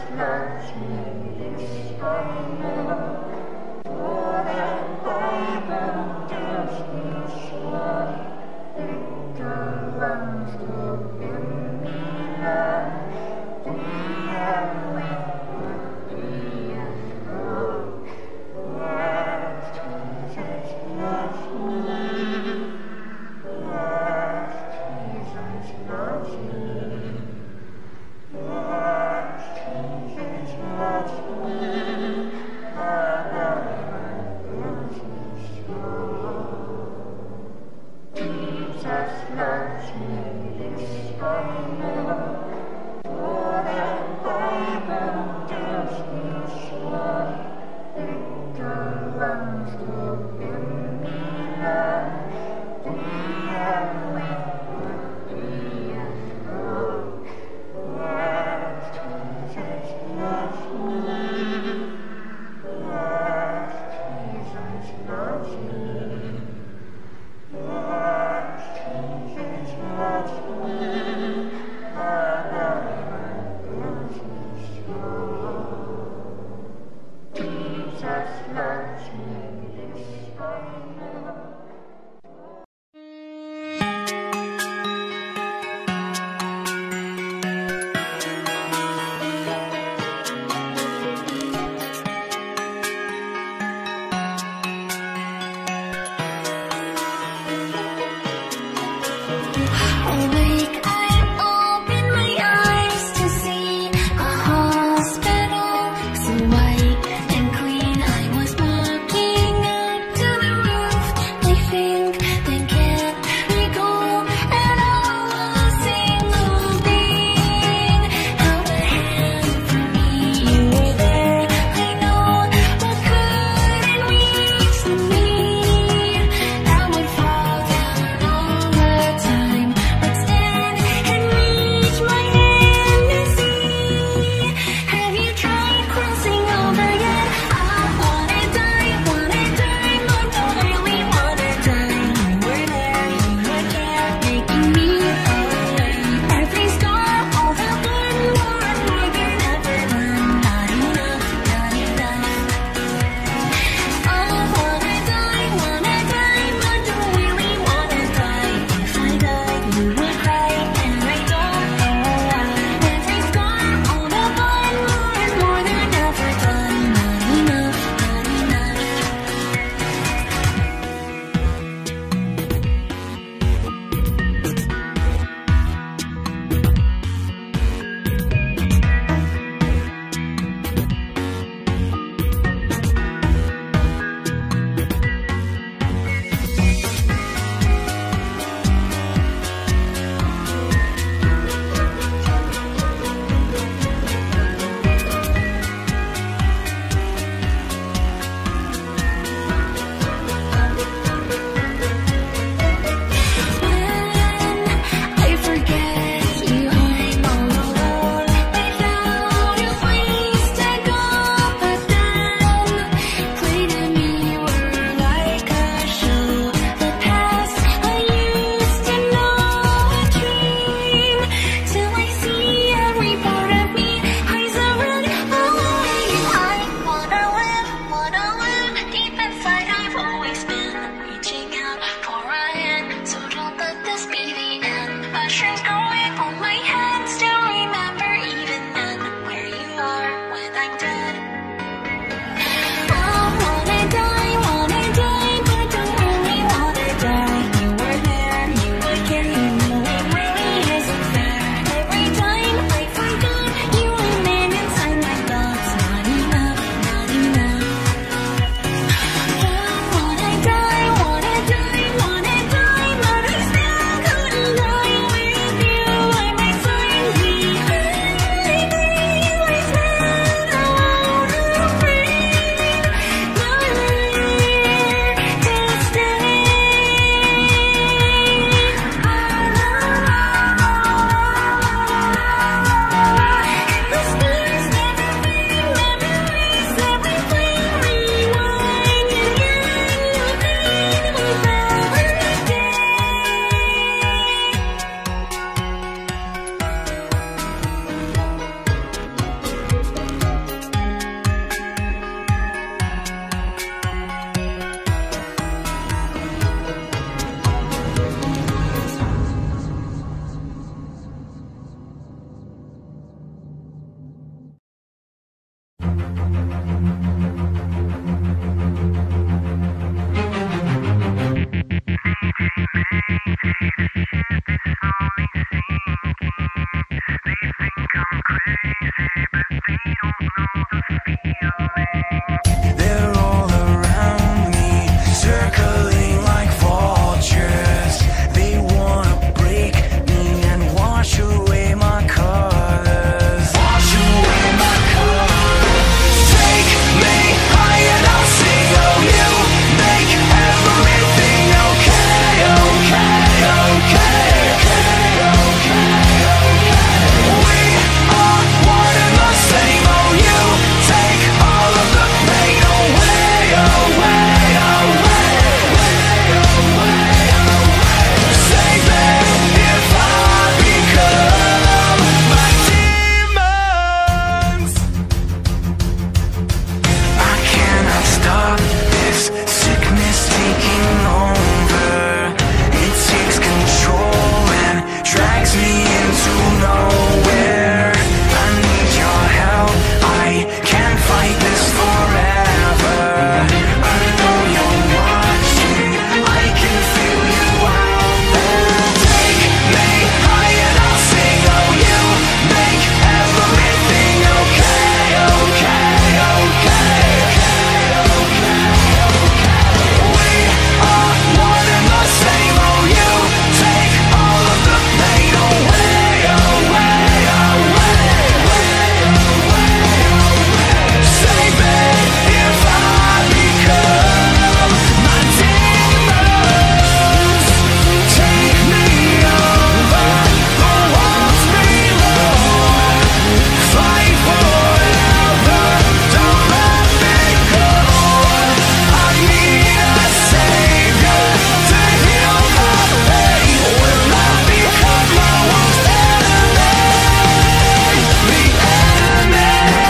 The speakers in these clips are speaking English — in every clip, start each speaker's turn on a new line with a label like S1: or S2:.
S1: loves me some more. For the Bible tells me so. Little ones to him belong. We are with thee as Lord. Yes, Jesus loves me. Yes, Jesus loves me. Yes, Jesus loves me.
S2: They're all around me, circling like vultures. They wanna break me and wash away my colors. Wash away my colors. Take me high and I'll sing of you. Make everything okay, okay, okay, okay, okay, okay. We are one and the same. Oh, you take all of the pain away, away, away, away, away. Save me if I become my demons. I cannot stop this sickness taking over. It takes control and drags me into nowhere. I need your help, I can't fight this forever. I know you're watching, I can feel you out there. Take me high and I'll sing of you. Make everything okay, okay, okay, okay, okay. We are one and the same. Oh, you take all of the pain away, away, away, away. Save me if I become my demons. Take me over the walls below. Fight forever, don't let me go. I need a savior to heal my pain. Will I become my worst enemy? The enemy.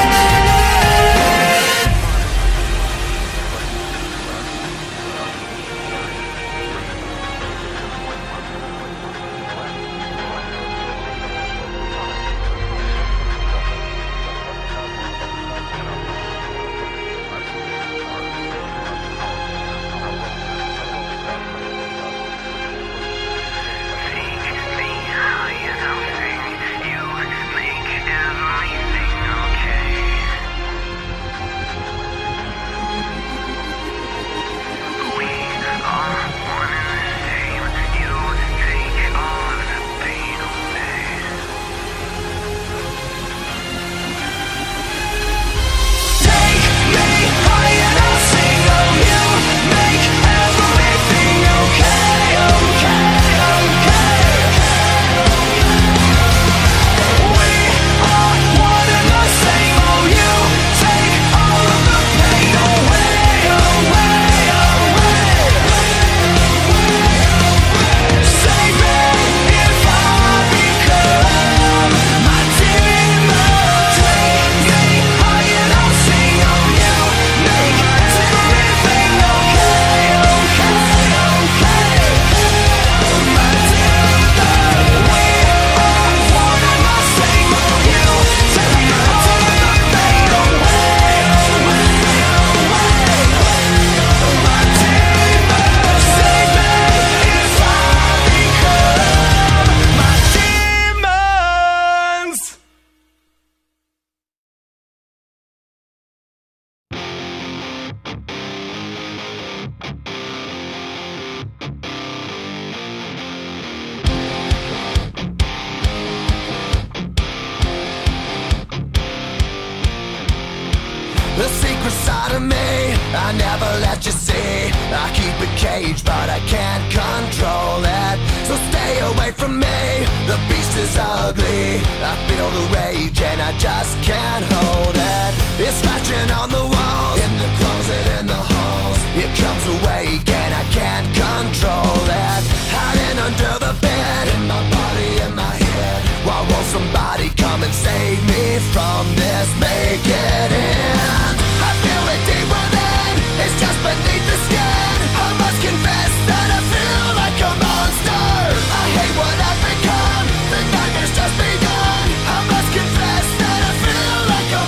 S2: The secret side of me, I never let you see. I keep it caged, but I can't control it. So stay away from me, the beast is ugly. I feel the rage and I just can't hold it. It's scratching on the walls, in the closet, in the halls. It comes awake and I can't control it. Hiding under the bed, in my body, in my head. Why won't somebody come and save me from this? Make it end. I feel it deep within, it's just beneath the skin. I must confess that I feel like a monster. I hate what I've become, the nightmare's just begun. I must confess that I feel like a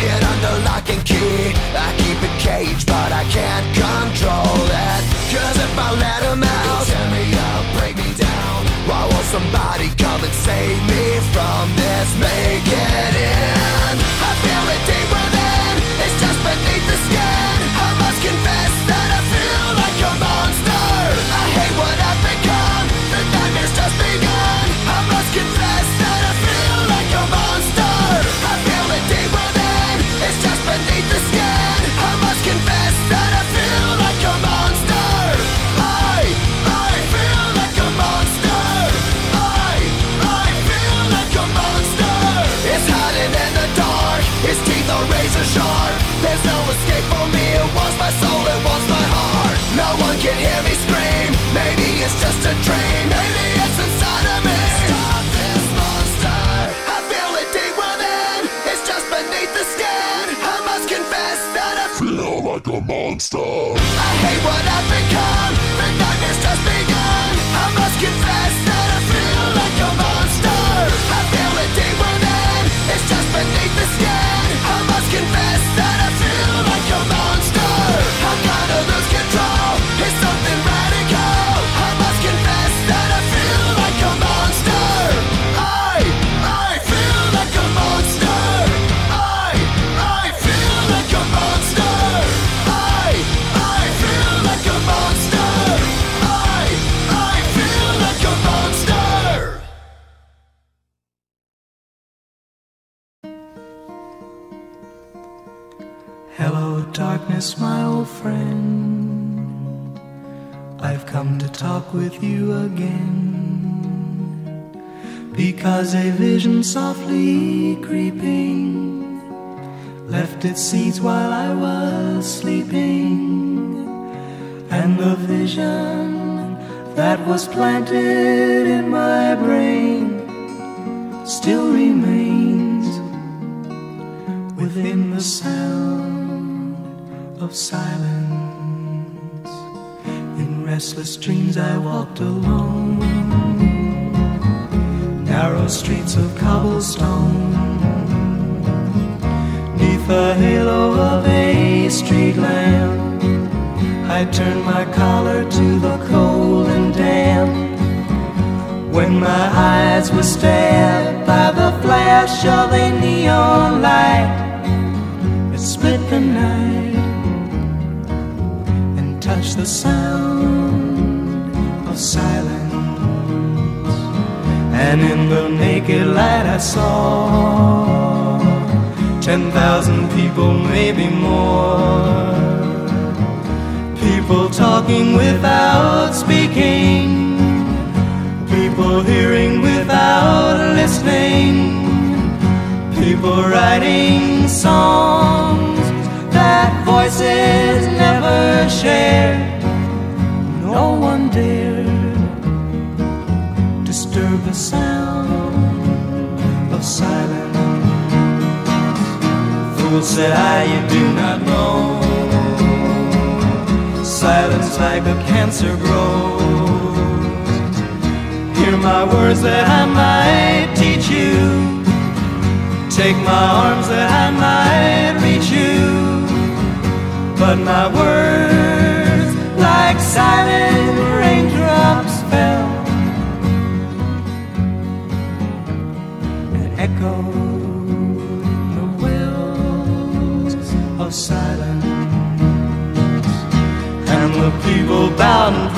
S2: it under lock and key. I keep it caged, but I can't control it. Cause if I let him out, he'll tear me up, break me down. Why won't somebody come and save me from this? Make it in. I feel it deep within, it's just beneath the skin. I must confess that I feel like a monster. I hate what I've become, the nightmare's just begun. I must confess that I feel like a monster. I feel it deep within, it's just beneath the skin. I must confess that I feel like a monster. I feel like a monster. I feel like a monster. It's hiding in the dark, its teeth are razor sharp. There's no escape for me, it wants my soul, it wants my heart. No one can hear me scream, maybe it's just a dream. Maybe it's inside of me. Stop this monster. I feel it deep within, it's just beneath the skin. I must confess that I feel like a monster. I hate what I've become, the nightmare's just begun. I must confess that I feel like a monster. I feel it deep within, it's just beneath the skin. I must confess that I feel like a monster. I'm gonna lose control, it's something radical. I must confess that I feel like a monster. I feel like a monster. I feel like a monster. I feel like a monster. I feel like a monster.
S3: Hello, darkness, my old friend. I've come to talk with you again, because a vision softly creeping left its seeds while I was sleeping. And the vision that was planted in my brain still remains within the sound of silence. In restless dreams I walked alone, narrow streets of cobblestone, neath the halo of a street lamp. I turned my collar to the cold and damp, when my eyes were stabbed by the flash of a neon light. It split the night and touched the sound of silence. And in the naked light I saw 10,000 people, maybe more. People talking without speaking, people hearing without listening, people writing songs that voices never shared. No one dared disturb the sound of silence. Fool, said I, you do not know, silence like a cancer grows. Hear my words that I might teach you, take my arms that I might reach you. But my words, like silent raindrops, fell and echoed the wells of silence. And the people bowed and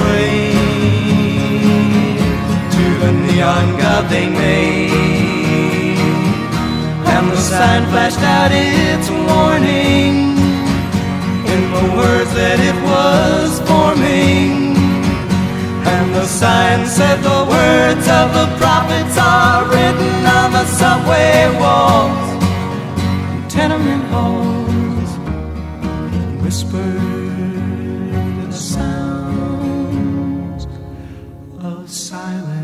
S3: prayed to the neon god they made. And the sign flashed out its warning in the words that it was forming. And the sign said the words of the prophets are written on the subway walls, tenement halls, whispered the sounds of silence.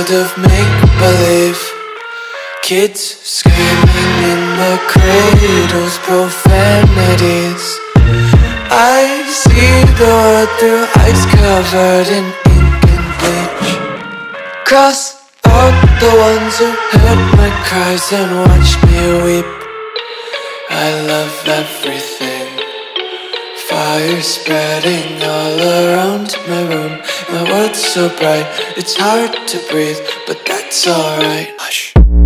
S2: world of make-believe. Kids screaming in their cradles, profanities. I see the world through ice covered in ink and bleach. Cross out the ones who heard my cries and watched me weep. I love everything. Fire spreading all around my room. My world's so bright, it's hard to breathe, but that's alright. Hush.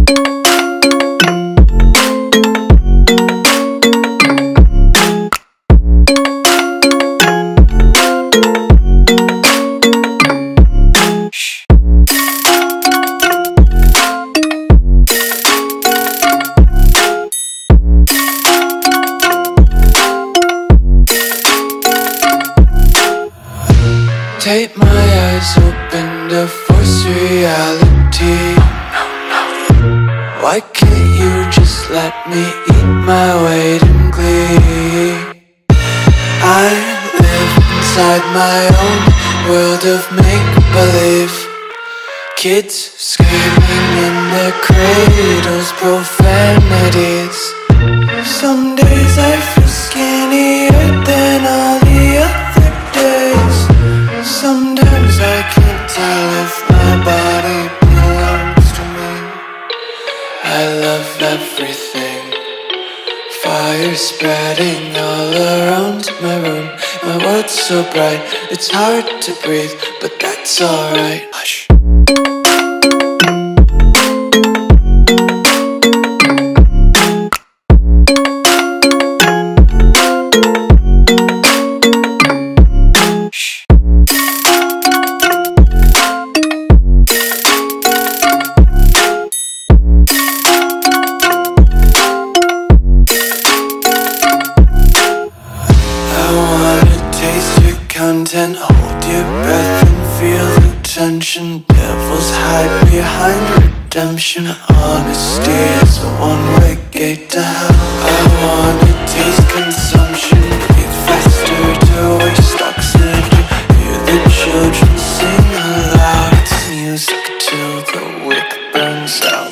S2: Tape my eyes open to force reality. Why can't you just let me eat my weight in glee? I live inside my own world of make-believe. Kids screaming in their cradles, profanities. Some days I feel skinnier than all the other days. Sometimes I can't tell if my body belongs to me. I love everything. Fire spreading all around my room. My world's so bright, it's hard to breathe, but that's alright. Hush. Content, hold your breath and feel the tension. Devils hide behind redemption. Honesty is a one-way gate to hell. I wanna taste consumption, breathe faster to waste oxygen. Hear the children sing aloud. It's music till the wick burns out.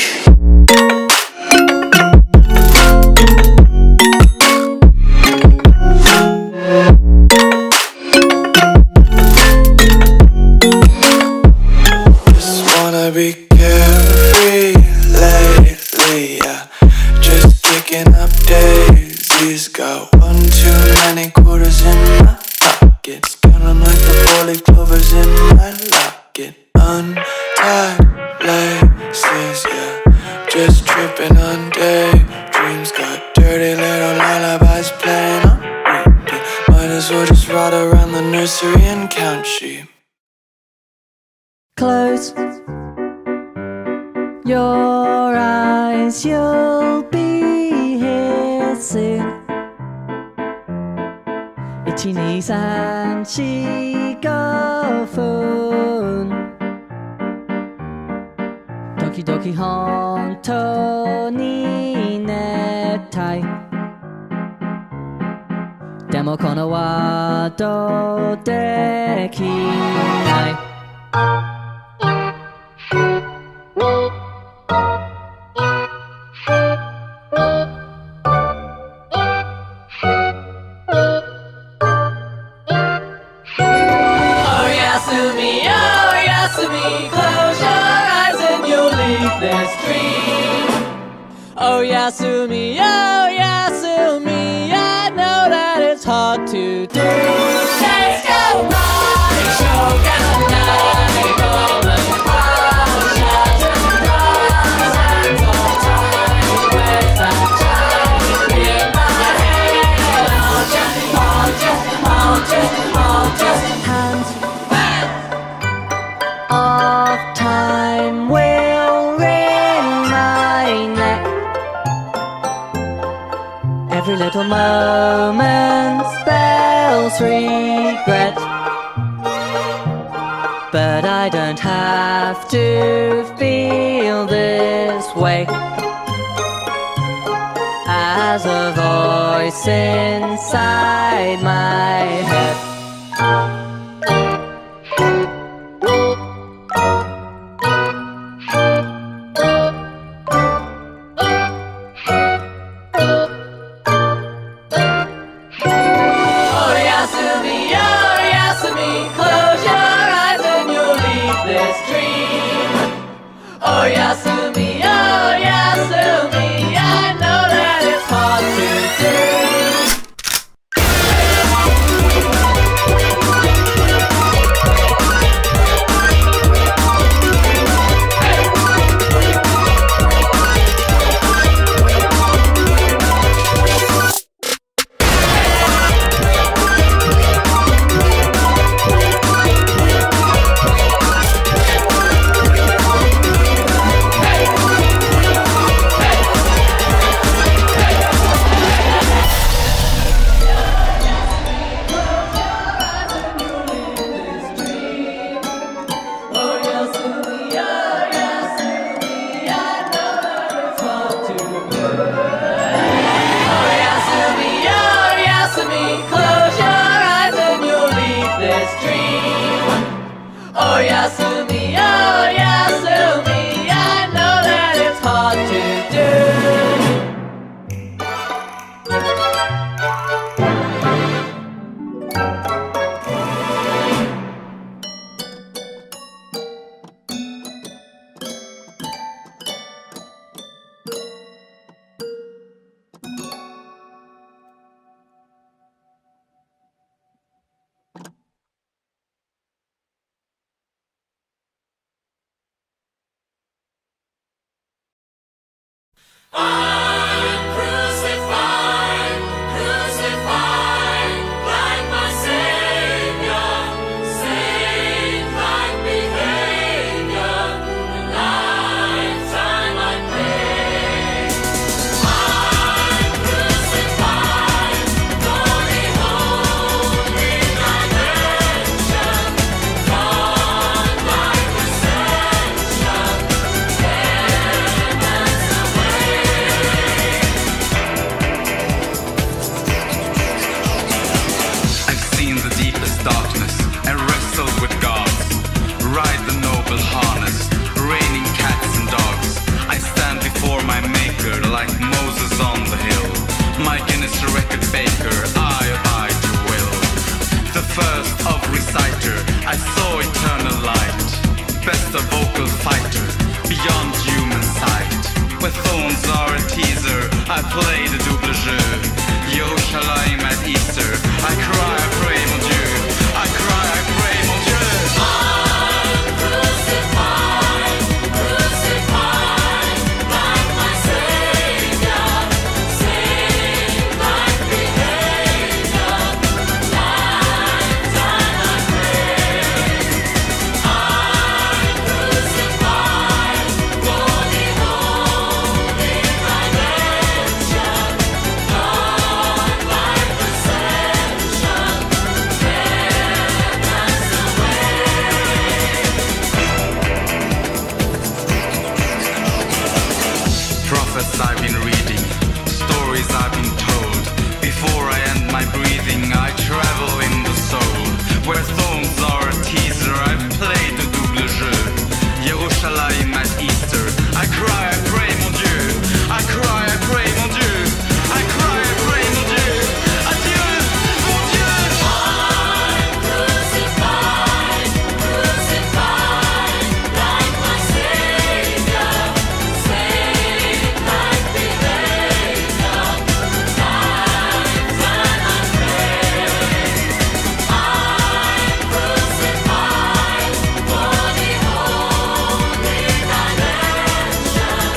S2: Be carefree lately, yeah. Just kicking up daisies. Got one too many quarters in my pockets. Counting like the 4-leaf clovers in my locket. Untied laces, yeah. Just tripping on daydreams. Got dirty little lullabies playing on repeat. Might as well just ride around the nursery and count sheep.
S4: Close your eyes, you'll be here soon. 1、2、3、4、5分。時々本当に熱帯。でもこのワードできない。Oh Yasumi, oh Yasumi, I know that it's hard to do. Let's go party, shogunai, golden crown, shattered glass, and all time with that child in my head. I'll just hands of time will wring my neck. Every little moment spells regret, but I don't have to feel this way. As a voice inside my head Yasumi, oh Yasumi, I know that it's hard to do. Oh Yasumi, oh Yasumi, I know that it's hard to do.
S2: I play the double jeu. Yerushalayim at Easter. I cry, I pray, mon Dieu. I cry, I pray, mon Dieu.
S1: I'm crucified, crucified, like my Savior, saint-like behavior, lifetime I pray. I'm crucified for the holy redemption, God like ascension, heaven's away.
S2: Prophets I've been reading, stories I've been told. Before I end my breathing, I travel in the soul. Where thorns are a teaser, I've played the double jeu. Yerushalayim at Easter. I cry, I pray, mon Dieu. I cry, I pray, mon Dieu. I cry, I pray, mon Dieu. Adieu, mon Dieu.
S1: I'm crucified, crucified, like my Savior, saint-like behavior, lifetime I pray. I'm crucified for the holy redemption,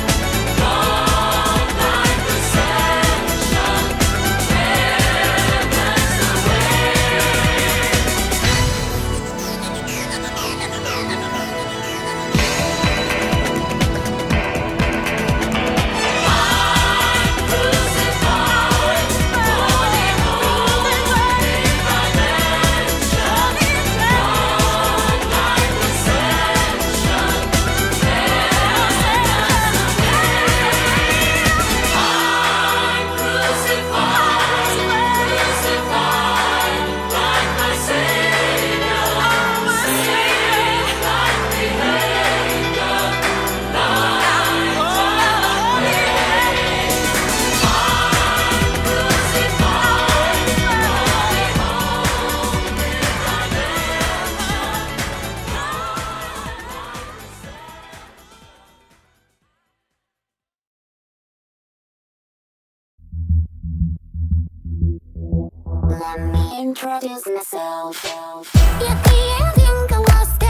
S5: Let me introduce myself. You can't think I was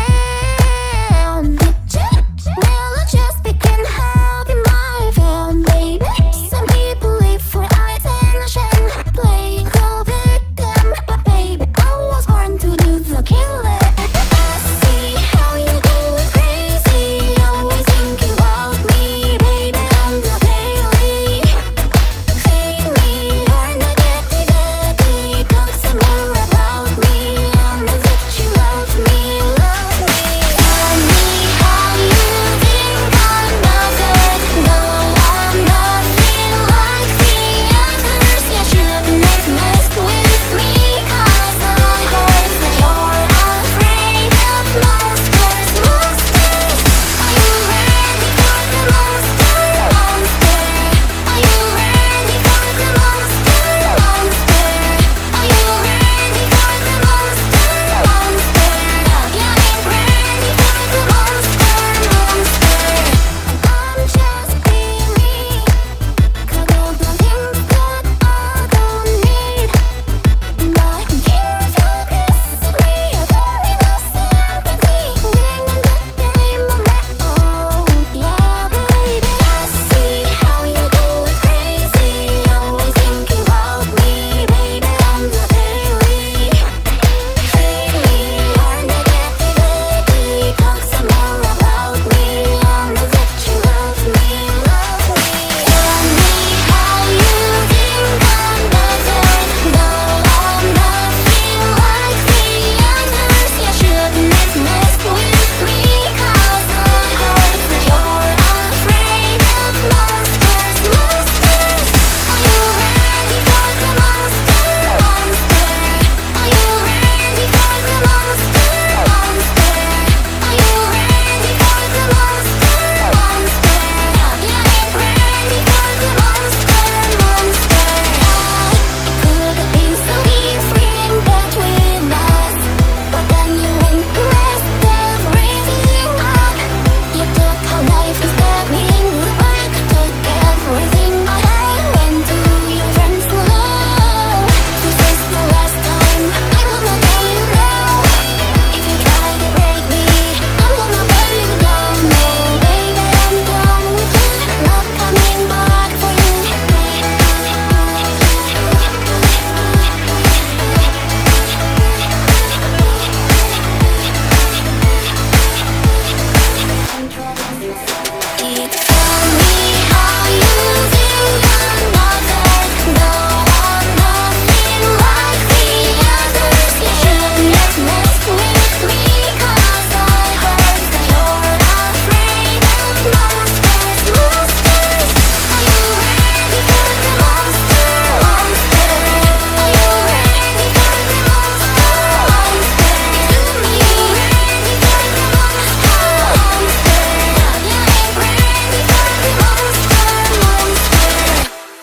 S5: down. Well, I just became happy, my fan, baby. Some people live for attention, playing the victim, but baby, I was born to do the killing. I see how you go crazy, always thinking about me, baby, on the daily. Fade me or negativity, talk some more about me. I know that you love me, love me. Tell me how you think I'm nothing. No, I'm nothing like the others. You shouldn't have messed with me, 'cause I heard that you're afraid of monsters, monsters. Are you ready for the monster, monster? Are you ready for the monster, monster? Are you ready for the monster, monster? You ain't ready for the monster, monster. I'm just being me, 'cause all the things that I don't need. But here's your kiss me, I don't need no sympathy. Ding and ding in my mouth, yeah, baby. I see how you go crazy, always thinking about me, baby, on the daily. Fade me or negativity, talk some more about me. I know that you love me, love me. Tell me how you think I'm nothing. No, I'm nothing like the others. You shouldn't have messed with me, 'cause I heard that you're afraid of monsters, monsters. Are you ready for the monster, monster? Are you ready for the monster, monster? Are you ready for the monster, monster? You ain't ready for the monster, monster. I could have been so easy in touch with us, but then you impressed everything up. You took how life is coming back, took everything I had, went to your friends alone. This is the last time I will not let you go. If you try to break me, I will not let you go. No, baby, I'm done with you, not coming back for you. Tell me how you think I'm nothing. No, I'm nothing like the others. You shouldn't have messed with me, 'cause I heard that you're afraid of monsters, monsters. Are you ready for the monster, monster? Are you ready for the monster, monster? To me, ready for the monster, monster? You ain't ready for the monster, monster.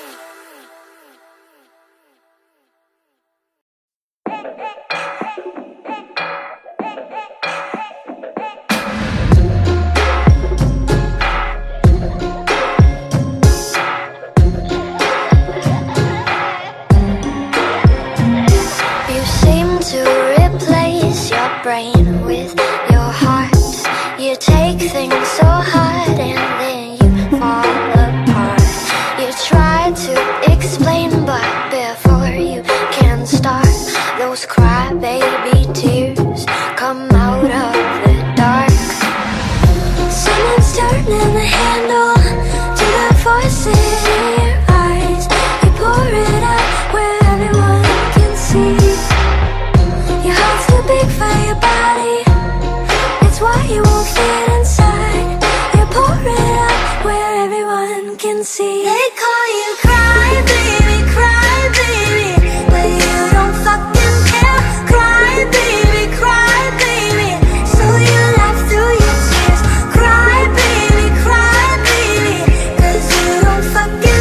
S5: You seem to replace your brain with your heart. You take things so hard and then you fall apart. You try to explain, but before you can start, those crybaby tears come out of the dark. Someone's turning the handle to the voices in your eyes. You pour it out where everyone can see. Your heart's too big for your body, it's why you won't fit inside. You pour it out where everyone can see. They call you cry baby, but you don't fucking care. Cry baby, so you laugh through your tears. Cry baby, 'cause you don't fucking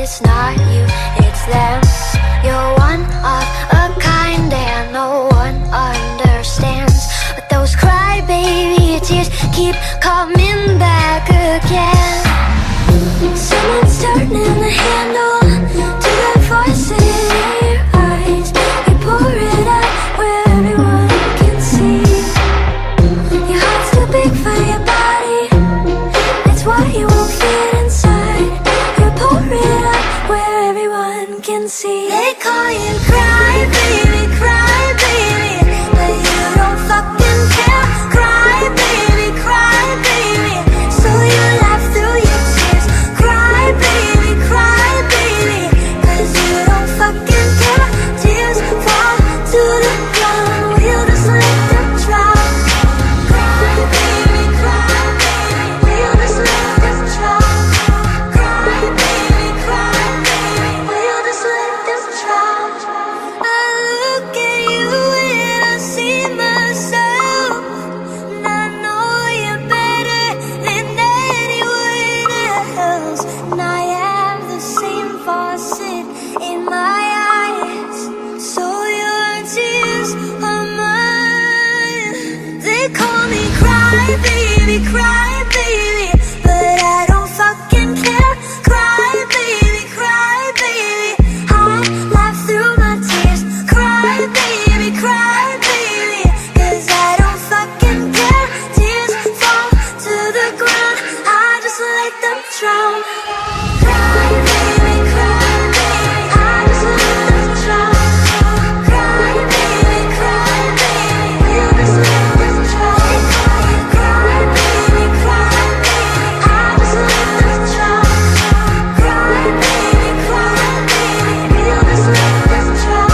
S5: it's not you, it's them. You're one of a kind and no one understands. But those crybaby tears keep coming back again. Someone's turning the handle to that voice in your eyes. You pour it out where everyone can see. Your heart's too big for your body, that's why you won't fit inside. You pour it out where everyone can see. They call you crybaby, crybaby, but you don't fucking care. Crybaby, crybaby, so you laugh through your tears. Crybaby, crybaby, 'cause you don't fucking care. Tears fall to the ground, we'll just let them drown. Crybaby, crybaby, we'll just let them drown. Crybaby, crybaby, we'll just let them drown. I look at you and I see myself, and I know you're better than anyone else. And I have the same faucet in my eyes, so your tears are mine. They call me crybaby, crybaby, but I don't fucking care. Crybaby, crybaby, I laugh through my tears. Crybaby, crybaby, 'cause I don't fucking care. Tears fall to the ground, I just let them drown. Crybaby, crybaby, I just let them drown. Crybaby, crybaby, we'll just let them drown. Crybaby, crybaby, I just let them drown. Crybaby, crybaby, we'll just let them drown.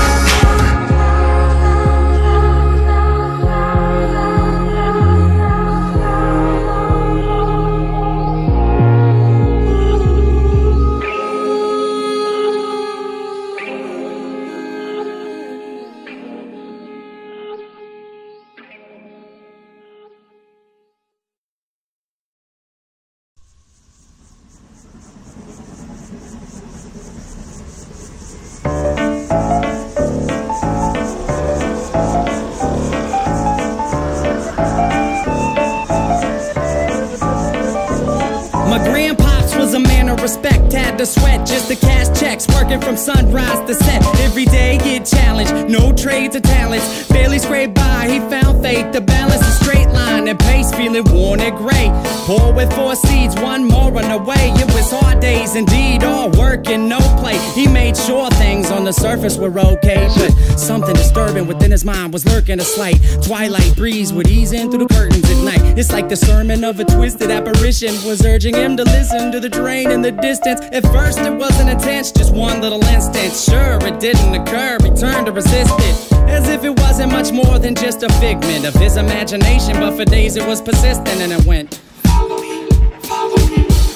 S6: My grandpops was a man of respect, had to sweat just to cash checks, working from sunrise to set. Every day get challenged, no trades or talents, barely scraped by. He found faith to balance a straight line and pace, feeling worn and gray. Poor with 4 seeds, one more on the way. It was hard days indeed, all work and no play. He made sure things on the surface were okay, but something disturbing within his mind was lurking. A slight twilight breeze would ease in through the curtains at night. It's like the sermon of a twisted apparition was urging him to listen to the train in the distance. At first it wasn't intense, just one little instance. Sure, it didn't occur, he turned to resist it, as if it wasn't much more than just a figment of his imagination. But for days it was persistent, and it went, follow me, follow me,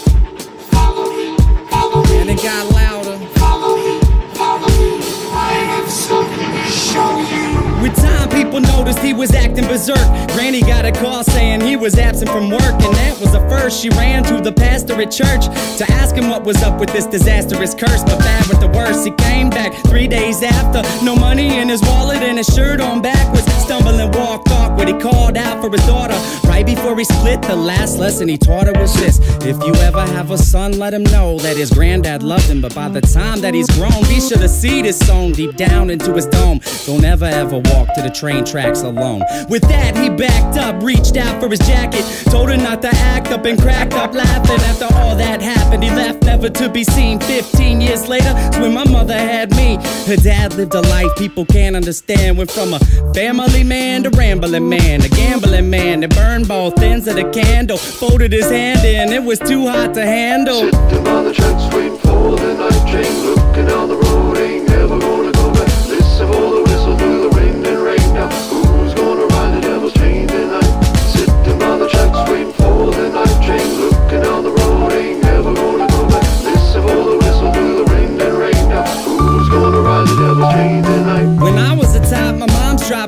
S6: follow me, follow me. And it got louder, follow me, follow me, I have something to show you. With time, people noticed he was acting berserk. Granny got a call saying he was absent from work, and that was the first. She ran to the pastor at church to ask him what was up with this disastrous curse. But bad with the worst, he came back 3 days after, no money in his wallet and his shirt on backwards. Stumbling, walked awkward, he called out for his daughter. Right before he split, the last lesson he taught her was this: if you ever have a son, let him know that his granddad loved him, but by the time that he's grown, be sure the seed is sown deep down into his dome. Don't ever walk to the train tracks alone. With that, he backed up, reached out for his jacket, told her not to act up, and cracked up laughing. After all that happened, he left never to be seen. 15 years later, it's when my mother had me. Her dad lived a life people can't understand. Went from a family man to rambling man, a gambling man that burned both ends of the candle. Folded his hand in, it was too hot to handle.
S7: Sitting by the tracks waiting for the night train, looking down the road, ain't never gonna go back. Listen for the whistle through the wind and rain. Now who's gonna ride the devil's train tonight? Sitting by the tracks waiting for the night train, looking down the road, ain't never gonna go back. Listen for the whistle through the wind and rain. Now who's gonna ride the devil's train tonight?
S6: When I was a top, my mom's dropped fables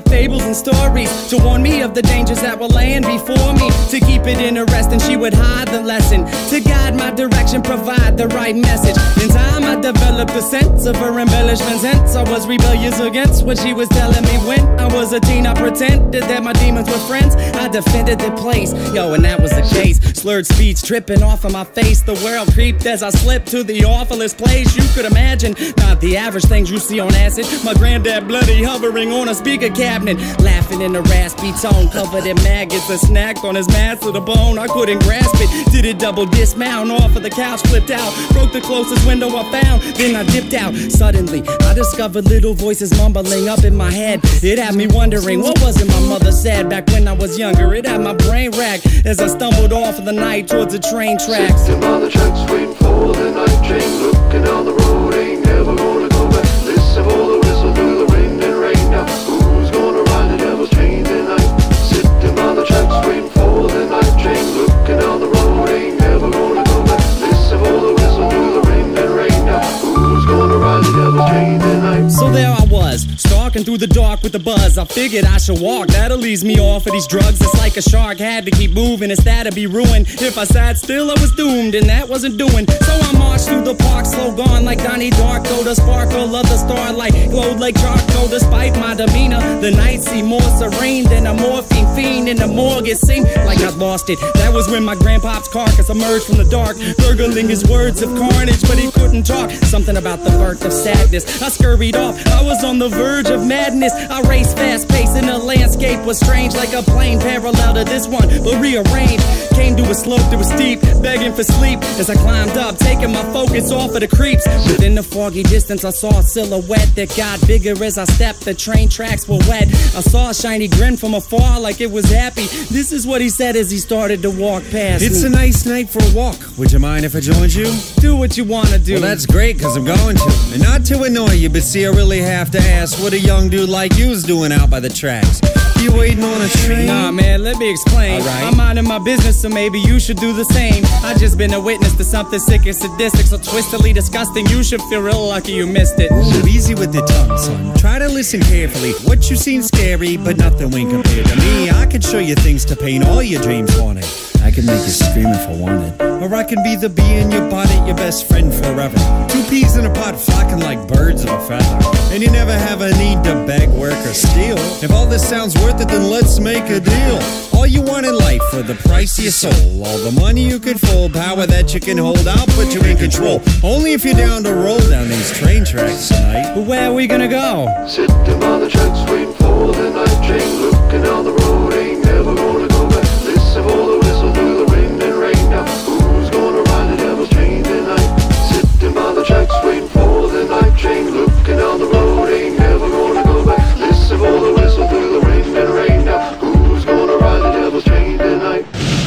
S6: writing stories to warn me of the dangers that were laying before me. To keep it interesting, she would hide the lesson. To guide my direction, provide the right message. In time, I developed a sense of her embellishments. Hence, I was rebellious against what she was telling me. When I was a teen, I pretended that my demons were friends. I defended the place, yo, and that was the case. Slurred speech dripping off of my face. The world creeped as I slipped to the awfulest place you could imagine. Not the average things you see on acid. My granddad bloody hovering on a speaker cabinet, laughing in a raspy tone, covered in maggots. A snack on his mask to the bone. I couldn't grasp it. Did it double dismount off of the couch, flipped out, broke the closest window I found. Then I dipped out. Suddenly, I discovered little voices mumbling up in my head. It had me wondering what was it my mother said back when I was younger. It had my brain racked as I stumbled off of the night towards the train tracks.
S7: Sitting by the tracks waiting for the night train, looking down the road, ain't never gonna go back. Listen for the whistle through the wind and rain. Now who's gonna ride the devil's train tonight? Sitting by the tracks waiting for the night train, looking down the road, ain't never gonna go back. Listen for the whistle through the wind and rain. Now who's gonna ride the devil's train tonight?
S6: So there I was, stalking through the dark with the buzz. I figured I should walk, that'll ease me off of these drugs. It's like a shark, had to keep moving, it's that'd be ruined. If I sat still, I was doomed, and that wasn't doing. So I marched through the park, slow gone like Donnie Darko. The sparkle of the starlight glowed like charcoal. Despite my demeanor, the night seemed more serene than a morphine fiend in the morgue. It seemed like I'd lost it. That was when my grandpop's carcass emerged from the dark, gurgling his words of carnage, but he couldn't talk. Something about the birth of sadness. I scurried off, I was on the verge of madness. I raced fast paced and the landscape was strange, like a plane parallel to this one, but rearranged. Came to a slope that was steep, begging for sleep as I climbed up, taking my focus off of the creeps. Within the foggy distance, I saw a silhouette that got bigger as I stepped. The train tracks were wet. I saw a shiny grin from afar like it was happy. This is what he said as he started to walk past
S8: It's
S6: me.
S8: a nice night for a walk. Would you mind if I joined you?
S6: Do what you wanna do.
S8: Well, that's great, cause I'm going to. And not to annoy you, but see, I really have to ask what a young dude like you's doing out by the tracks. You waiting on a train?
S6: Nah, man, let me explain.
S8: Alright.
S6: I'm minding my business, so maybe you should do the same. I just been a witness to something sick and sadistic, so twistedly disgusting. You should feel real lucky you missed it.
S8: Ooh, easy with the tongue, son. Try to listen carefully. What you seen scary, but nothing when compared to me. I can show you things to paint all your dreams haunted. I can make you scream if I wanted. Or I can be the bee in your bonnet, your best friend forever. Two peas in a pot flocking like birds of a feather. And you never have a need to beg, work, or steal. If all this sounds worth it, then let's make a deal. All you want in life for the price of your soul. All the money you could fold, power that you can hold, I'll put you in control. Only if you're down to roll down these train tracks tonight.
S6: But where are we gonna go?
S7: Sitting by the tracks waiting for the night train, looking down the road, ain't never gonna go back. Listen for the whistle through the wind and rain. Now who's gonna ride the devil's train tonight? Sitting by the tracks waiting for the night train, looking down the road, ain't never gonna go back. Listen for the whistle through the wind and rain. Now who's gonna ride the devil's train tonight?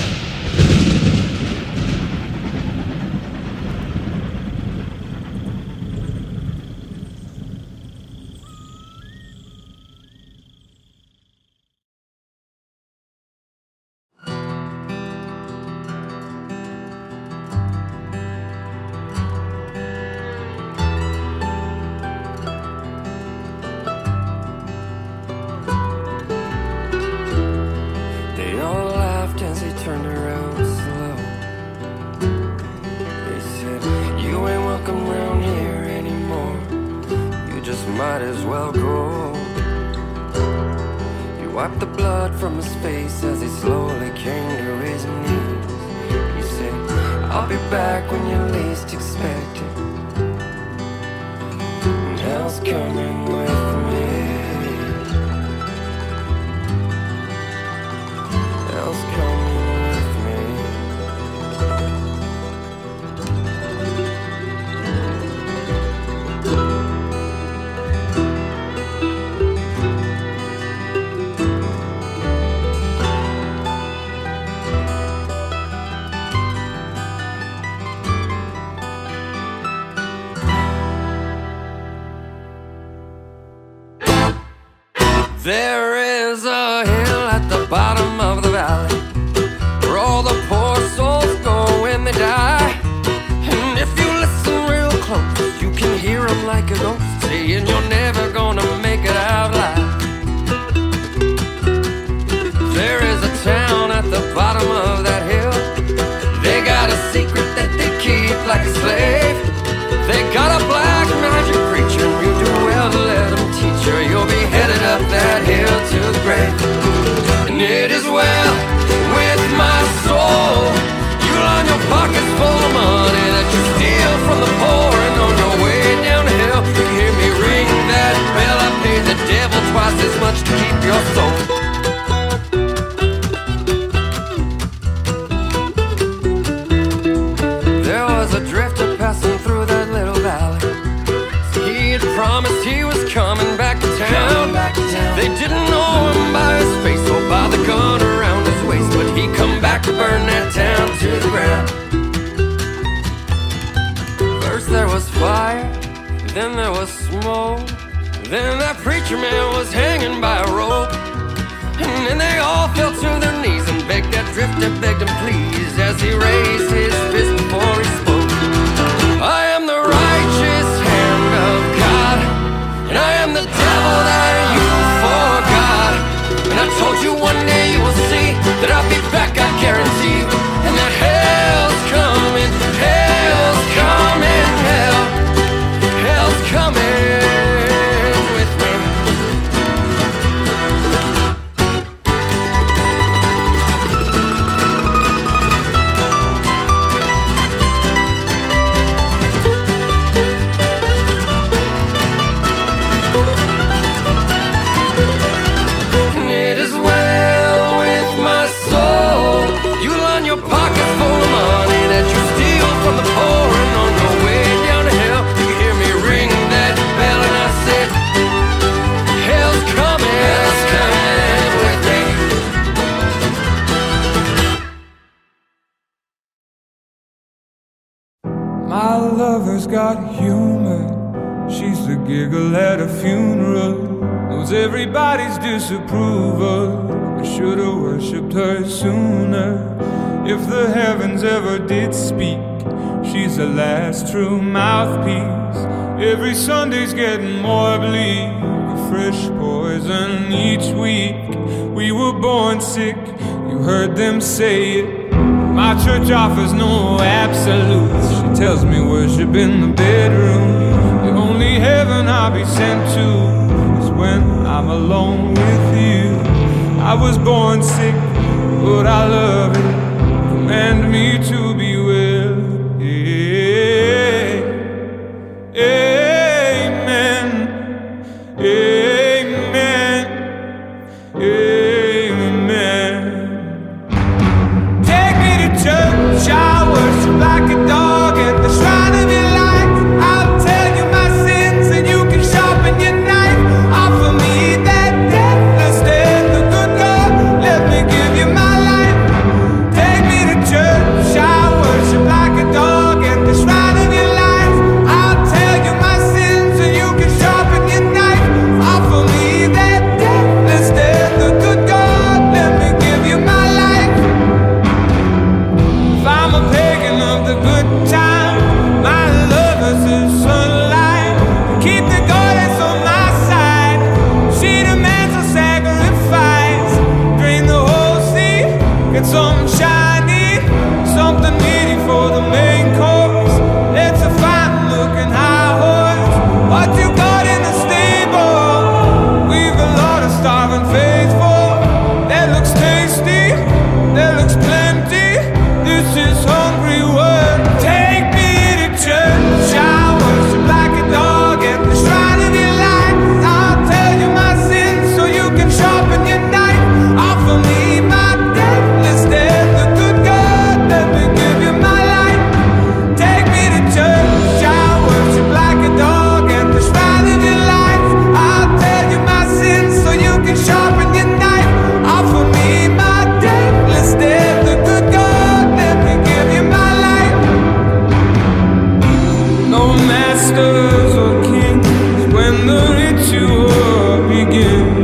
S2: They all laughed as he turned around slow. They said, you ain't welcome round here anymore. You just might as well go. He wiped the blood from his face as he slowly came to his knees. He said, I'll be back when you least expect it. And hell's coming with me. Hell's coming with me. There is a hill at the bottom of the valley where all the poor souls go when they die. And if you listen real close, you can hear them like a ghost saying you're never gonna make it out alive.
S9: twice as much to keep your soul. There was a drifter passing through that little valley. He had promised he was coming back to town. They didn't know him by his face or by the gun around his waist, but he come back to burn that town to the ground. First there was fire, then there was smoke, then that preacher man was hanging by a rope. And then they all fell to their knees and begged that drifter, begged him please, as he raised his fist before he spoke. I am the righteous hand of God, and I am the devil that you forgot. And I told you one day you will see that I'll be back, I guarantee. And that hell's coming, hell's coming, hell's coming with me. It is well with my soul. You line your pocket full of money that you steal from the poor, and on your way down to hell, you hear me ring that bell, and I said, hell's coming with me.
S10: My lover's got humor. She's the giggle at a funeral. Knows everybody's disapproval. I should've worshipped her sooner. If the heavens ever did speak, she's the last true mouthpiece. Every Sunday's getting more bleak, a fresh poison each week. We were born sick, you heard them say it. My church offers no absolutes. She tells me worship in the bedroom. The only heaven I'll be sent to is when I'm alone with you. I was born sick, but I love it. Command me to be well. Amen. Amen. Amen. Take me to church, I worship like a dog at the shrine of your light. I'll tell you my sins and you can sharpen your knife. Offer me that deathless death, the good God, let me give you my life. Take me to church, I worship like a dog at the shrine of your light. I'll tell you my sins and you can sharpen your knife. Offer me that deathless death, the good God, let me give you my life. If I'm a pagan of the good time, my lover's the sunlight. Keep the goddess on my side. She demands a sacrifice. Drain the whole sea, get something shiny, something meaty for the main course. It's a fine-looking high horse. What you got in the stable? We've a lot of starving faithful. That looks tasty, that looks plenty. This is hungry work. Take me to church, I worship like a dog at the shrine of your light. I'll tell you my sins so you can sharpen your knife. Offer me my deathless death, the good God, let me give you my life. Take me to church, I worship like a dog at the shrine of your light. I'll tell you my sins so you can sharpen your knife. Offer me my deathless death, the good God, let me give you my life. No masters or kings when the ritual begins.